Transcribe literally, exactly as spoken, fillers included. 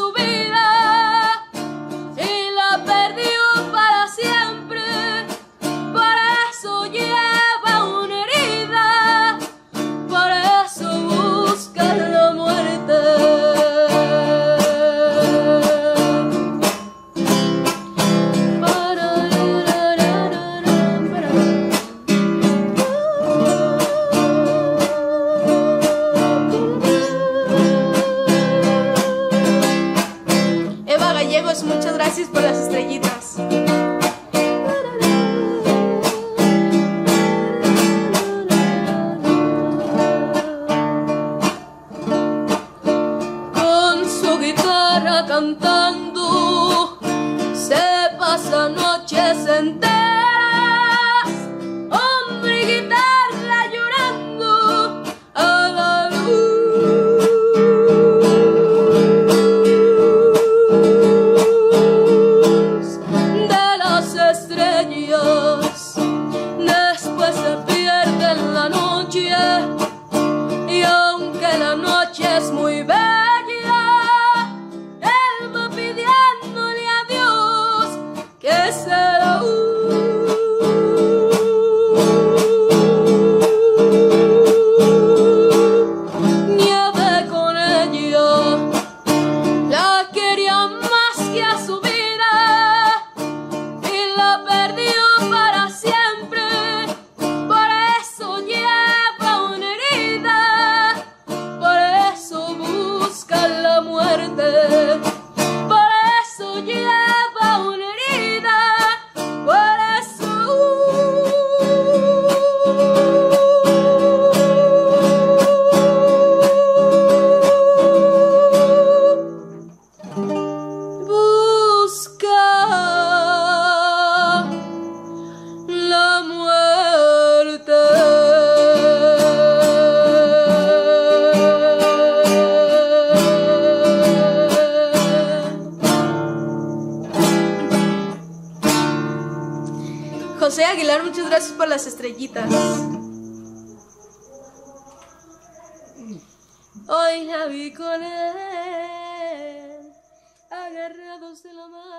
su vida y la perdió para siempre. Por eso lleva una herida, por eso busca la muerte. Eva Gallegos, muchas gracias por las estrellitas. Con su guitarra cantando se pasa noches enteras. Hombre y guitarra llorando a la luz de las estrellas. Después se pierde en la noche, y aunque la noche es muy bella, él va pidiéndole a Dios que se la nieve con ella. La quería más que a su vida y la perdió para siempre. Por eso lleva una herida, por eso busca la muerte. Por eso lleva una herida, por eso busca la muerte. José Aguilar, muchas gracias por las estrellitas. Hoy la vi con él, agarrados de la mano.